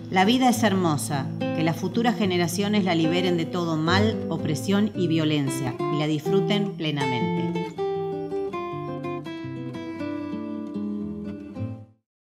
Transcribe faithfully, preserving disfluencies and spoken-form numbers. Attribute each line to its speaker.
Speaker 1: La vida es hermosa, que las futuras generaciones la liberen de todo mal, opresión y violencia y la disfruten plenamente.